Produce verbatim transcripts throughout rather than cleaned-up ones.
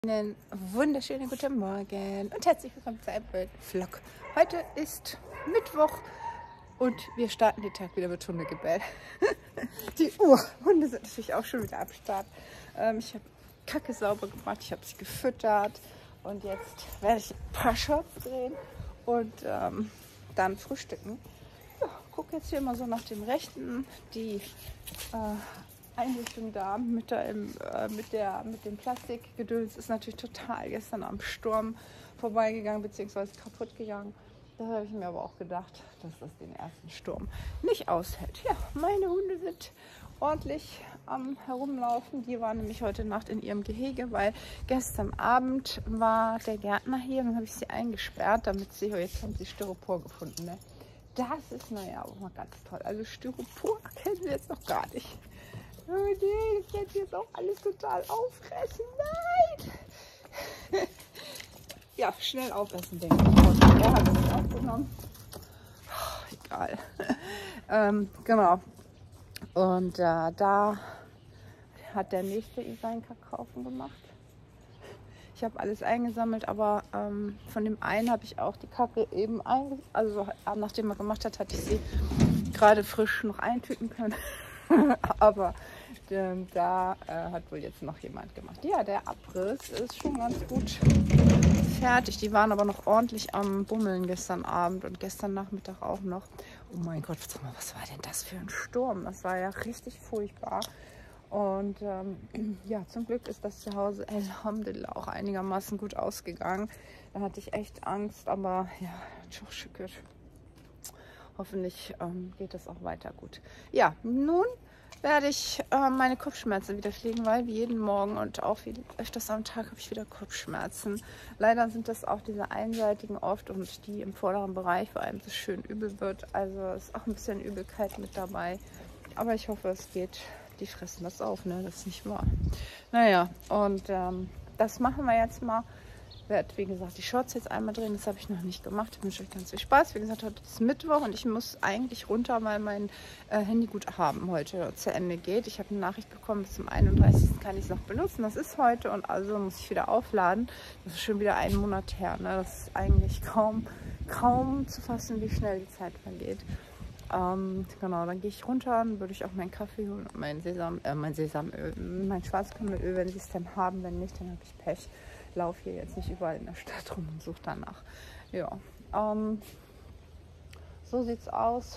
Einen wunderschönen guten Morgen und herzlich willkommen zu einem neuen Vlog. Heute ist Mittwoch und wir starten den Tag wieder mit Hundegebell. Die Hunde sind natürlich auch schon wieder am Start. Ähm, ich habe Kacke sauber gemacht, ich habe sie gefüttert und jetzt werde ich ein paar Shorts drehen und ähm, dann frühstücken. Ja, gucke jetzt hier mal so nach dem Rechten, die äh, Einrichtung da mit, der, äh, mit, der, mit dem Plastikgedöns ist natürlich total gestern am Sturm vorbeigegangen bzw. kaputt gegangen. Da habe ich mir aber auch gedacht, dass das den ersten Sturm nicht aushält. Ja, meine Hunde sind ordentlich am Herumlaufen. Die waren nämlich heute Nacht in ihrem Gehege, weil gestern Abend war der Gärtner hier und dann habe ich sie eingesperrt, damit sie, jetzt haben sie Styropor gefunden. Ne? Das ist, naja, auch mal ganz toll. Also Styropor kennen wir jetzt noch gar nicht. Oh nee, das wird jetzt auch alles total auffressen. Nein! Ja, schnell aufessen, denke ich. Er hat es nicht aufgenommen. Oh, egal. ähm, genau. Und äh, da hat der nächste seinen Kackhaufen gemacht. Ich habe alles eingesammelt, aber ähm, von dem einen habe ich auch die Kacke eben eingesammelt. Also nachdem er gemacht hat, hatte ich sie gerade frisch noch eintüten können. Aber ähm, da äh, hat wohl jetzt noch jemand gemacht. Ja, der Abriss ist schon ganz gut fertig. Die waren aber noch ordentlich am Bummeln gestern Abend und gestern Nachmittag auch noch. Oh mein Gott, sag mal, was war denn das für ein Sturm? Das war ja richtig furchtbar. Und ähm, ja, zum Glück ist das Zuhause Alhamdulillah auch einigermaßen gut ausgegangen. Da hatte ich echt Angst, aber ja, çok şükür. Hoffentlich ähm, geht es auch weiter gut. Ja, nun werde ich äh, meine Kopfschmerzen wieder pflegen, weil wie jeden Morgen und auch wie öfters am Tag habe ich wieder Kopfschmerzen. Leider sind das auch diese einseitigen oft und die im vorderen Bereich, wo einem so schön übel wird. Also ist auch ein bisschen Übelkeit mit dabei. Aber ich hoffe, es geht. Die fressen das auf, ne? Das ist nicht wahr. Naja, und ähm, das machen wir jetzt mal. Ich werde, wie gesagt, die Shorts jetzt einmal drehen. Das habe ich noch nicht gemacht. Ich wünsche euch ganz viel Spaß. Wie gesagt, heute ist Mittwoch und ich muss eigentlich runter, weil mein äh, Handyguthaben heute zu Ende geht. Ich habe eine Nachricht bekommen, bis zum einunddreißigsten kann ich es noch benutzen. Das ist heute und also muss ich wieder aufladen. Das ist schon wieder einen Monat her. Ne? Das ist eigentlich kaum, kaum zu fassen, wie schnell die Zeit vergeht. Ähm, genau, dann gehe ich runter, dann würde ich auch meinen Kaffee holen und mein Sesam, äh, mein Sesamöl, mein Schwarzkümmelöl, wenn sie es dann haben. Wenn nicht, dann habe ich Pech. Laufe hier jetzt nicht überall in der Stadt rum und suche danach. Ja, ähm, so sieht's aus.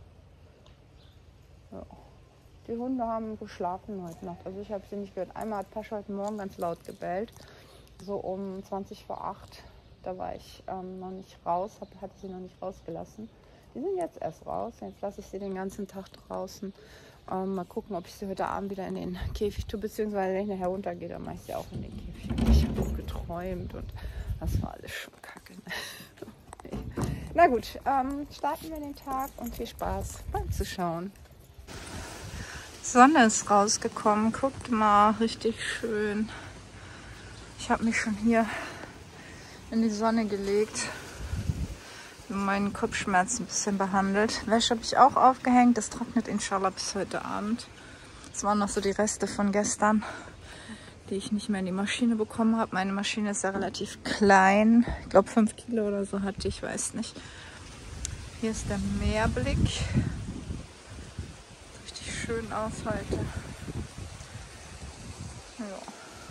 Ja. Die Hunde haben geschlafen heute Nacht. Also ich habe sie nicht gehört. Einmal hat Pascha heute Morgen ganz laut gebellt. So um zwanzig vor acht. Da war ich ähm, noch nicht raus, hab, hatte sie noch nicht rausgelassen. Die sind jetzt erst raus. Jetzt lasse ich sie den ganzen Tag draußen. Ähm, mal gucken, ob ich sie heute Abend wieder in den Käfig tue. Beziehungsweise wenn ich nachher runtergehe, dann mache ich sie auch in den Käfig. Ich habe auch geträumt und das war alles schon kacke. Nee. Na gut, ähm, starten wir den Tag und viel Spaß beim Zuschauen. Sonne ist rausgekommen. Guckt mal, richtig schön. Ich habe mich schon hier in die Sonne gelegt. Meinen Kopfschmerzen ein bisschen behandelt. Wäsche habe ich auch aufgehängt. Das trocknet inshallah bis heute Abend. Das waren noch so die Reste von gestern, die ich nicht mehr in die Maschine bekommen habe. Meine Maschine ist ja relativ klein. Ich glaube fünf Kilo oder so hatte ich, weiß nicht. Hier ist der Meerblick. Richtig schön aus heute. Ja.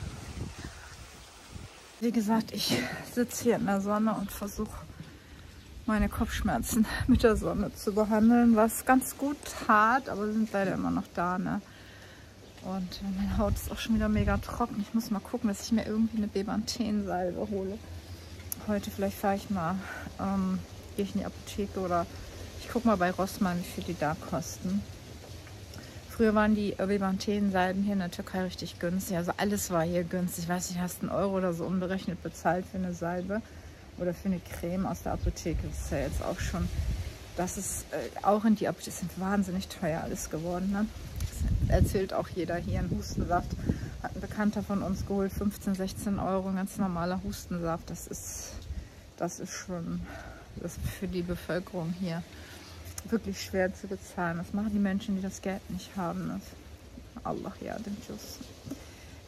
Wie gesagt, ich sitze hier in der Sonne und versuche meine Kopfschmerzen mit der Sonne zu behandeln, was ganz gut tat, aber sie sind leider immer noch da, ne? Und meine Haut ist auch schon wieder mega trocken. Ich muss mal gucken, dass ich mir irgendwie eine Bepanthen-Salbe hole. Heute vielleicht fahre ich mal, ähm, gehe ich in die Apotheke oder ich gucke mal bei Rossmann, wie viel die da kosten. Früher waren die Bepanthen-Salben hier in der Türkei richtig günstig. Also alles war hier günstig. Ich weiß nicht, hast einen Euro oder so umberechnet bezahlt für eine Salbe. Oder für eine Creme aus der Apotheke. Das ist ja jetzt auch schon, das ist äh, auch in die Apotheke, das sind wahnsinnig teuer alles geworden. Ne? Das erzählt auch jeder hier. Ein Hustensaft hat ein Bekannter von uns geholt, fünfzehn, sechzehn Euro, ein ganz normaler Hustensaft. Das ist, das ist schon, das ist für die Bevölkerung hier wirklich schwer zu bezahlen. Was machen die Menschen, die das Geld nicht haben? Das, Allah, ja, den Tschüss.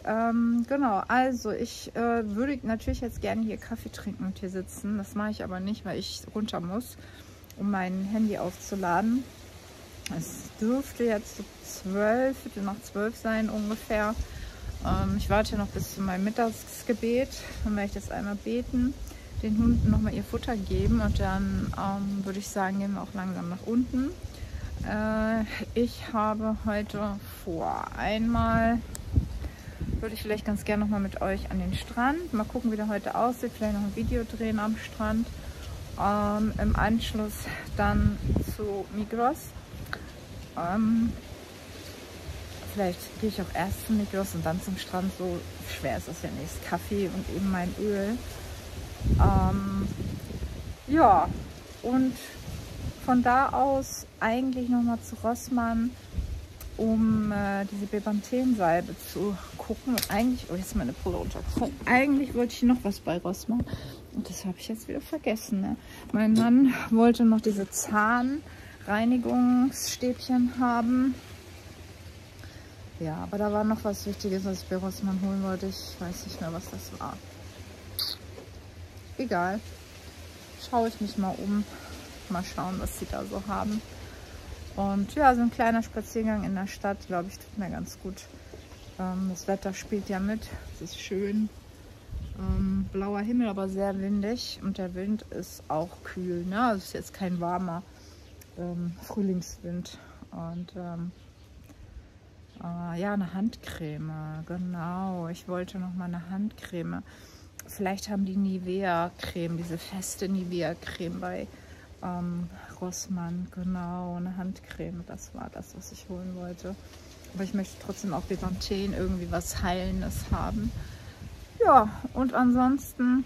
Ähm, genau, also ich äh, würde natürlich jetzt gerne hier Kaffee trinken und hier sitzen. Das mache ich aber nicht, weil ich runter muss, um mein Handy aufzuladen. Es dürfte jetzt so zwölf, Viertel nach zwölf sein ungefähr. Ähm, ich warte noch bis zu meinem Mittagsgebet. Dann werde ich das einmal beten, den Hunden nochmal ihr Futter geben und dann ähm, würde ich sagen, gehen wir auch langsam nach unten. Äh, ich habe heute vor, einmal würde ich vielleicht ganz gerne noch mal mit euch an den Strand. Mal gucken, wie der heute aussieht. Vielleicht noch ein Video drehen am Strand. Ähm, Im Anschluss dann zu Migros. Ähm, vielleicht gehe ich auch erst zu Migros und dann zum Strand. So schwer ist das ja nicht. Kaffee und eben mein Öl. Ähm, ja, und von da aus eigentlich noch mal zu Rossmann, um äh, diese Bepanthen-Salbe zu gucken. Und eigentlich, oh, jetzt meine Brille runtergefallen. Eigentlich wollte ich noch was bei Rossmann und das habe ich jetzt wieder vergessen. Ne? Mein Mann wollte noch diese Zahnreinigungsstäbchen haben. Ja, aber da war noch was Wichtiges, was ich bei Rossmann holen wollte. Ich weiß nicht mehr, was das war. Egal. Schaue ich mich mal um. Mal schauen, was sie da so haben. Und ja, so ein kleiner Spaziergang in der Stadt, glaube ich, tut mir ganz gut. Ähm, das Wetter spielt ja mit. Es ist schön. Ähm, blauer Himmel, aber sehr windig. Und der Wind ist auch kühl. Ne? Also es ist jetzt kein warmer ähm, Frühlingswind. Und ähm, äh, ja, eine Handcreme. Genau. Ich wollte noch mal eine Handcreme. Vielleicht haben die Nivea-Creme, diese feste Nivea-Creme bei Ähm, Rossmann, genau, eine Handcreme, das war das, was ich holen wollte. Aber ich möchte trotzdem auch Bepanthen, irgendwie was Heilendes haben. Ja, und ansonsten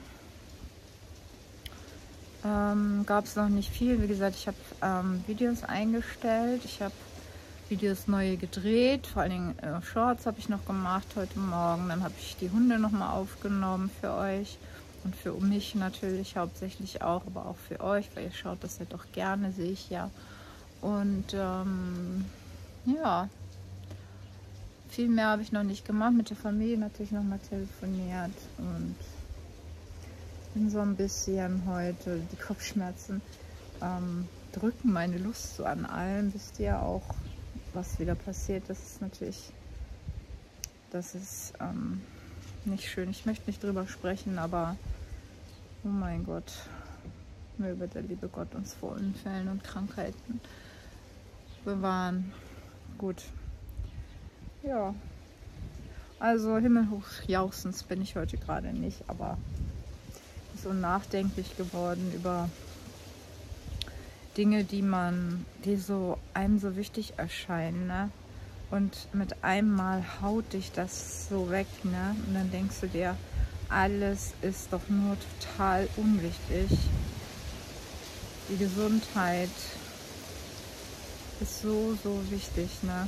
ähm, gab es noch nicht viel. Wie gesagt, ich habe ähm, Videos eingestellt, ich habe Videos neue gedreht, vor allen Dingen äh, Shorts habe ich noch gemacht heute Morgen. Dann habe ich die Hunde noch mal aufgenommen für euch. Und für mich natürlich hauptsächlich auch, aber auch für euch, weil ihr schaut das ja doch gerne, sehe ich ja. Und ähm, ja, viel mehr habe ich noch nicht gemacht. Mit der Familie natürlich noch mal telefoniert und bin so ein bisschen heute, die Kopfschmerzen ähm, drücken meine Lust so an allem. Wisst ihr auch, was wieder passiert? Das ist natürlich, das ist ähm, nicht schön. Ich möchte nicht drüber sprechen, aber oh mein Gott, möge der liebe Gott uns vor Unfällen und Krankheiten bewahren. Gut. Ja. Also himmelhoch jauchzend bin ich heute gerade nicht, aber so nachdenklich geworden über Dinge, die man, die so einem so wichtig erscheinen, ne? Und mit einem Mal haut dich das so weg, ne? Und dann denkst du dir, alles ist doch nur total unwichtig. Die Gesundheit ist so, so wichtig, ne?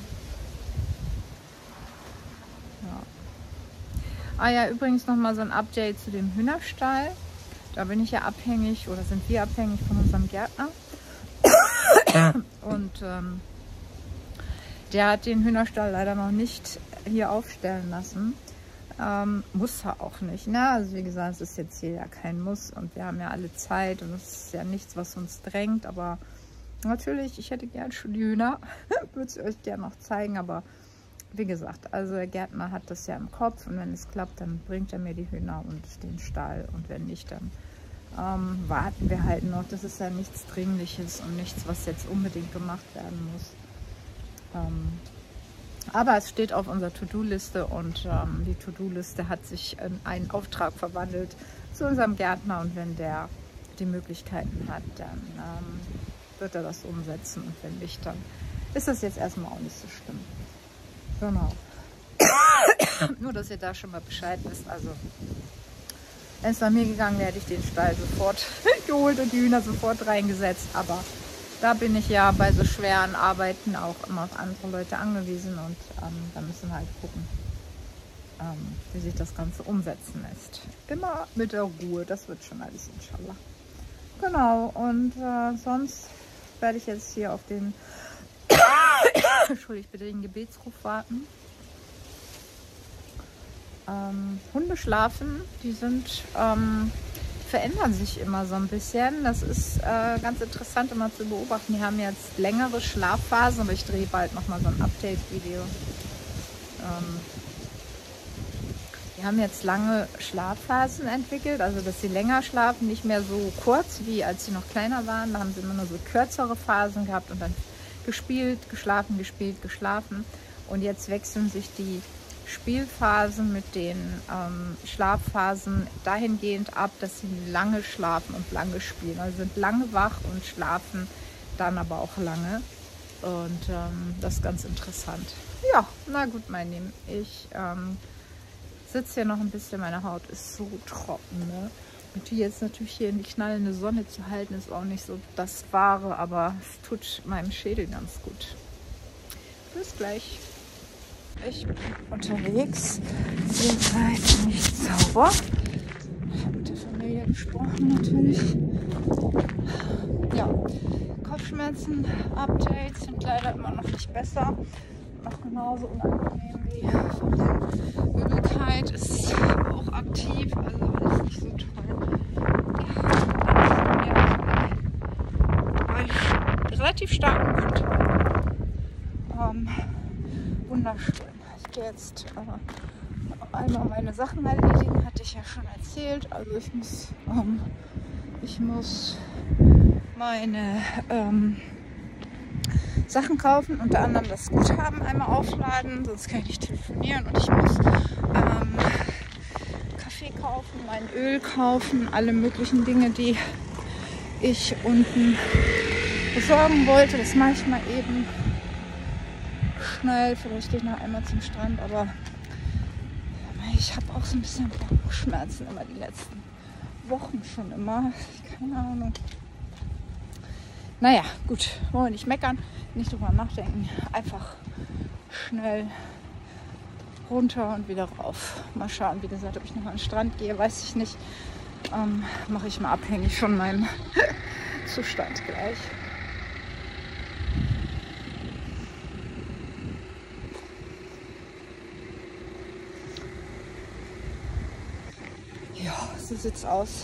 Ja. Ah ja, übrigens nochmal so ein Update zu dem Hühnerstall. Da bin ich ja abhängig, oder sind wir abhängig von unserem Gärtner. Und ähm, der hat den Hühnerstall leider noch nicht hier aufstellen lassen. Ähm, muss er auch nicht. Ne? Also wie gesagt, es ist jetzt hier ja kein Muss und wir haben ja alle Zeit und es ist ja nichts, was uns drängt. Aber natürlich, ich hätte gern schon die Hühner. Würde es euch gerne noch zeigen, aber wie gesagt, also der Gärtner hat das ja im Kopf und wenn es klappt, dann bringt er mir die Hühner und den Stall und wenn nicht, dann ähm, warten wir halt noch. Das ist ja nichts Dringliches und nichts, was jetzt unbedingt gemacht werden muss. Ähm, aber es steht auf unserer To-Do-Liste und ähm, die To-Do-Liste hat sich in einen Auftrag verwandelt zu unserem Gärtner und wenn der die Möglichkeiten hat, dann ähm, wird er das umsetzen und wenn nicht, dann ist das jetzt erstmal auch nicht so schlimm. Genau. Nur, dass ihr da schon mal Bescheid wisst. Also, wenn es nach mir gegangen wäre, hätte ich den Stall sofort geholt und die Hühner sofort reingesetzt. Aber da bin ich ja bei so schweren Arbeiten auch immer auf andere Leute angewiesen und ähm, da müssen wir halt gucken, ähm, wie sich das Ganze umsetzen lässt. Immer mit der Ruhe, das wird schon alles, inshallah. Genau, und äh, sonst werde ich jetzt hier auf den Entschuldigt bitte den Gebetsruf warten. ähm, Hunde schlafen, die sind, ähm, verändern sich immer so ein bisschen. Das ist äh, ganz interessant immer zu beobachten. Die haben jetzt längere Schlafphasen, aber ich drehe bald nochmal so ein Update-Video. Ähm, die haben jetzt lange Schlafphasen entwickelt, also dass sie länger schlafen, nicht mehr so kurz, wie als sie noch kleiner waren. Da haben sie immer nur so kürzere Phasen gehabt und dann gespielt, geschlafen, gespielt, geschlafen. Und jetzt wechseln sich die Spielphasen mit den ähm, Schlafphasen dahingehend ab, dass sie lange schlafen und lange spielen. Also sind lange wach und schlafen dann aber auch lange. Und ähm, das ist ganz interessant. Ja, na gut, mein Lieben. Ich ähm, sitze hier noch ein bisschen, meine Haut ist so trocken. Ne? Und die jetzt natürlich hier in die knallende Sonne zu halten, ist auch nicht so das Wahre, aber es tut meinem Schädel ganz gut. Bis gleich. Ich bin unterwegs. Ihr seid nicht sauber. Ich habe mit der Familie gesprochen natürlich. Ja, Kopfschmerzen-Updates sind leider immer noch nicht besser. Noch genauso unangenehm wie vorhin. Übelkeit ist auch aktiv, also alles nicht so toll. Bei relativ starken Wind. Ähm, wunderschön. Ich gehe jetzt äh, einmal meine Sachen erledigen, hatte ich ja schon erzählt. Also ich muss, ähm, ich muss meine ähm, Sachen kaufen, unter anderem das Guthaben einmal aufladen, sonst kann ich nicht telefonieren. Und ich muss ähm, Kaffee kaufen, mein Öl kaufen, alle möglichen Dinge, die ich unten besorgen wollte. Das mache ich mal eben schnell. Vielleicht gehe ich noch einmal zum Strand, aber ich habe auch so ein bisschen Bauchschmerzen immer die letzten Wochen schon immer. Keine Ahnung. Naja, gut, wollen wir nicht meckern, nicht drüber nachdenken, einfach schnell runter und wieder rauf. Mal schauen, wie gesagt, ob ich noch an den Strand gehe, weiß ich nicht. Ähm, mache ich mal abhängig von meinem Zustand gleich. Ja, so sieht's aus.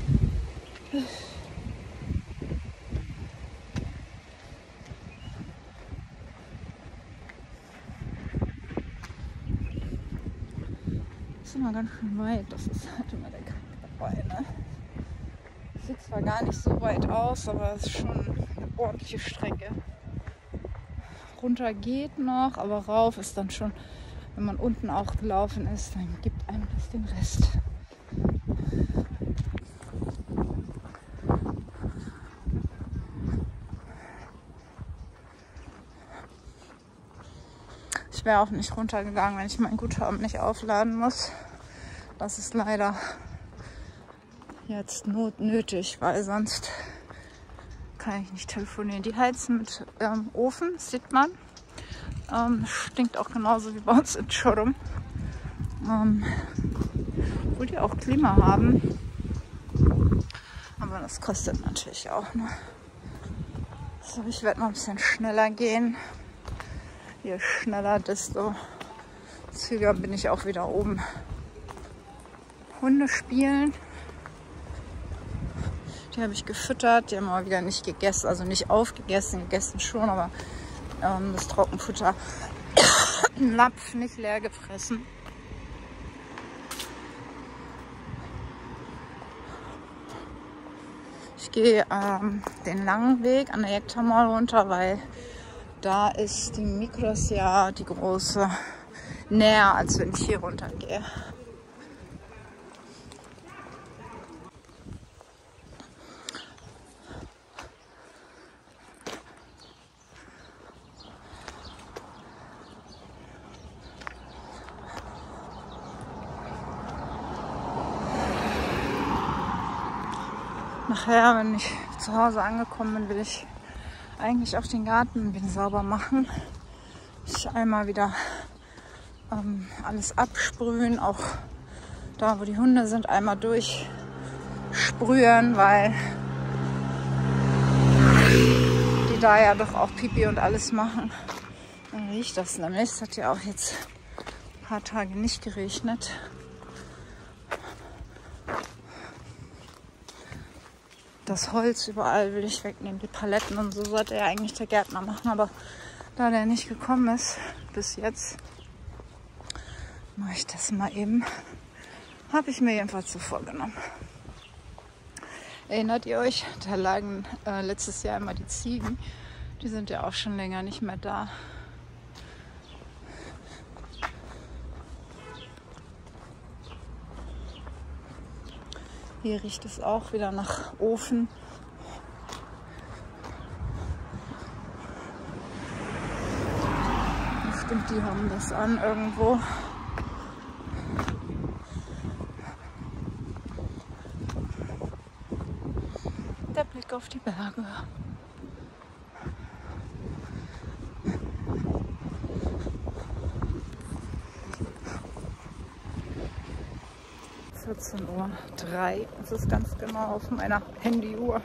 Das ist immer ganz schön weit, das ist halt immer der Kack dabei, ne? Sieht zwar gar nicht so weit aus, aber es ist schon eine ordentliche Strecke. Runter geht noch, aber rauf ist dann schon, wenn man unten auch gelaufen ist, dann gibt einem das den Rest. Ich wäre auch nicht runtergegangen, wenn ich mein Guthaben nicht aufladen muss. Das ist leider jetzt not nötig, weil sonst kann ich nicht telefonieren. Die heizen mit ähm, Ofen, das sieht man. Ähm, stinkt auch genauso wie bei uns in Çorum. Ähm, obwohl die auch Klima haben. Aber das kostet natürlich auch. Ne? So, ich werde mal ein bisschen schneller gehen. Je schneller, desto zügiger bin ich auch wieder oben. Hunde spielen. Die habe ich gefüttert. Die haben aber wieder nicht gegessen. Also nicht aufgegessen, gegessen schon, aber ähm, das Trockenfutter ein Napf nicht leer gefressen. Ich gehe ähm, den langen Weg an der Yekta Mall runter, weil da ist die Migros ja die große näher, als wenn ich hier runter gehe. Nachher, wenn ich zu Hause angekommen bin, will ich eigentlich auch den Garten wieder sauber machen. Ich einmal wieder ähm, alles absprühen, auch da, wo die Hunde sind, einmal durchsprühen, weil die da ja doch auch Pipi und alles machen. Dann riecht das nämlich. Es hat ja auch jetzt ein paar Tage nicht geregnet. Das Holz überall will ich wegnehmen, die Paletten und so sollte ja eigentlich der Gärtner machen, aber da der nicht gekommen ist bis jetzt, mache ich das mal eben. Habe ich mir jedenfalls so vorgenommen. Erinnert ihr euch, da lagen äh, letztes Jahr immer die Ziegen. Die sind ja auch schon länger nicht mehr da. Hier riecht es auch wieder nach Ofen. Stimmt, die haben das an irgendwo. Der Blick auf die Berge. vierzehn Uhr drei. Das ist ganz genau auf meiner Handyuhr.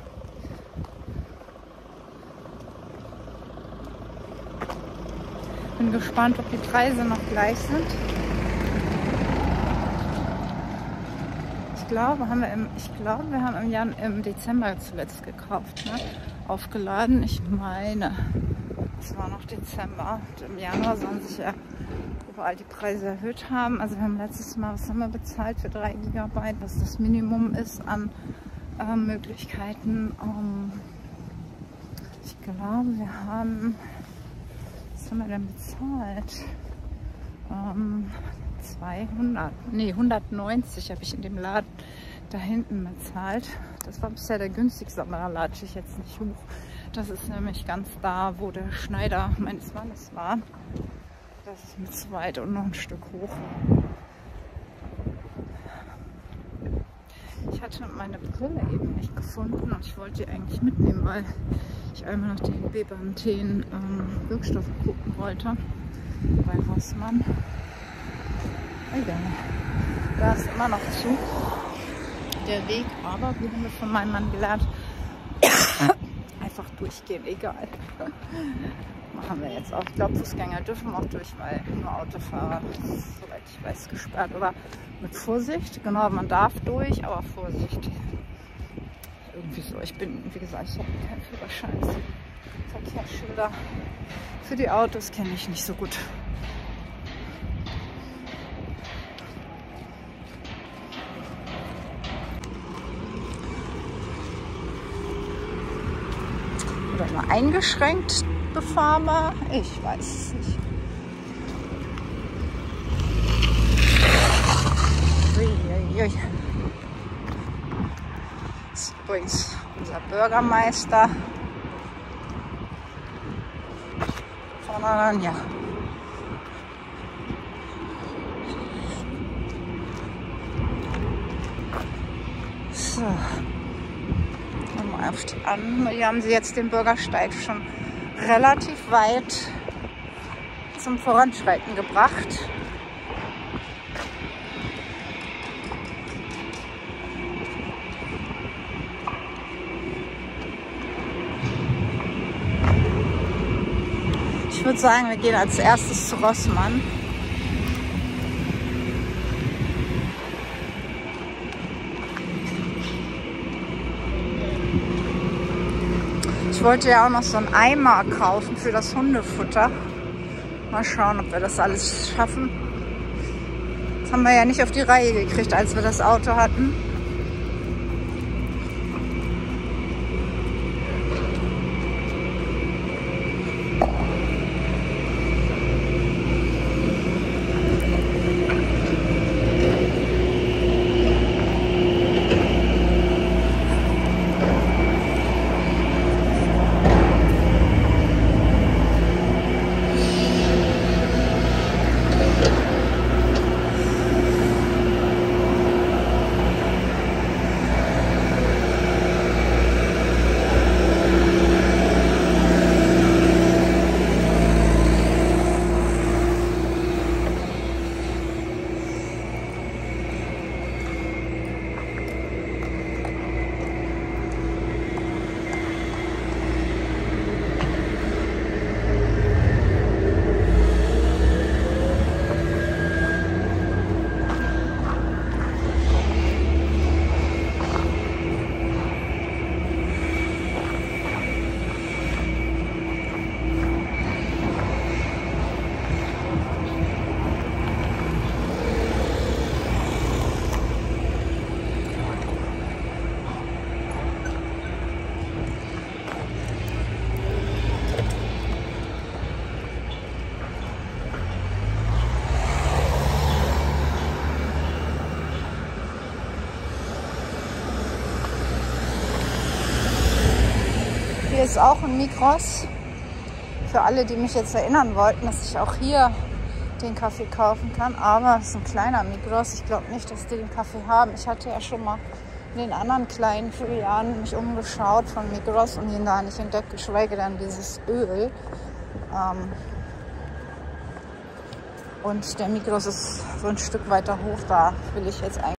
Bin gespannt, ob die Preise noch gleich sind. Ich glaube, haben wir im, ich glaube, wir haben im, Jan, im Dezember zuletzt gekauft, ne? Aufgeladen. Ich meine, es war noch Dezember. Und im Januar sollen sich ja überall die Preise erhöht haben. Also wir haben letztes Mal, was haben wir bezahlt für drei Gigabyte, was das Minimum ist an äh, Möglichkeiten. Ähm, ich glaube, wir haben, was haben wir denn bezahlt? Ähm, zweihundert, nee, hundertneunzig habe ich in dem Laden da hinten bezahlt. Das war bisher der günstigste, aber da latsche ich jetzt nicht hoch. Das ist nämlich ganz da, wo der Schneider meines Mannes war. Das ist mit zu weit und noch ein Stück hoch. Ich hatte meine Brille eben nicht gefunden und ich wollte die eigentlich mitnehmen, weil ich einmal nach den Bepanthen ähm, Wirkstoffen gucken wollte bei Rossmann. Egal. Da ist immer noch zu der Weg, aber wie haben wir von meinem Mann gelernt, einfach durchgehen, egal. Machen wir jetzt auch. Ich glaube, Fußgänger dürfen auch durch, weil nur Autofahrer ist, soweit ich weiß, gesperrt. Oder mit Vorsicht. Genau, man darf durch, aber Vorsicht. Irgendwie so. Ich bin, wie gesagt, ich habe keinen Führerschein. Verkehrsschilder für die Autos kenne ich nicht so gut. Oder nur eingeschränkt befahrbar? Ich weiß es nicht. Uiuiui. Das ist übrigens unser Bürgermeister von Alanya. So. Mal auf die an. Hier haben sie jetzt den Bürgersteig schon relativ weit zum Voranschreiten gebracht. Ich würde sagen, wir gehen als erstes zu Rossmann. Ich wollte ja auch noch so einen Eimer kaufen für das Hundefutter. Mal schauen, ob wir das alles schaffen. Das haben wir ja nicht auf die Reihe gekriegt, als wir das Auto hatten. ist auch ein Migros. Für alle, die mich jetzt erinnern wollten, dass ich auch hier den Kaffee kaufen kann. Aber es ist ein kleiner Migros. Ich glaube nicht, dass die den Kaffee haben. Ich hatte ja schon mal in den anderen kleinen Filialen mich umgeschaut von Migros und ihn da nicht entdeckt, geschweige denn dieses Öl. Ähm und der Migros ist so ein Stück weiter hoch, da will ich jetzt eigentlich